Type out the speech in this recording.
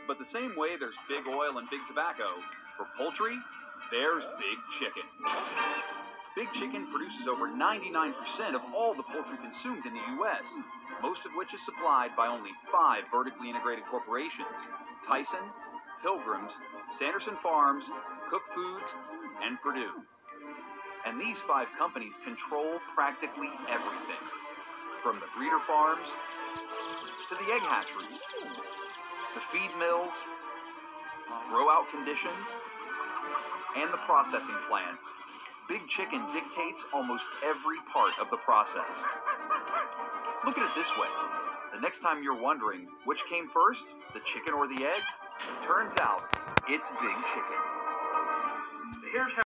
But the same way there's big oil and big tobacco, for poultry, there's big chicken. Big Chicken produces over 99% of all the poultry consumed in the U.S., most of which is supplied by only 5 vertically integrated corporations: Tyson, Pilgrims, Sanderson Farms, Cook Foods, and Perdue. And these 5 companies control practically everything, from the breeder farms to the egg hatcheries, the feed mills, grow-out conditions, and the processing plants. Big Chicken dictates almost every part of the process. Look at it this way. The next time you're wondering which came first, the chicken or the egg, turns out it's Big Chicken. Here's how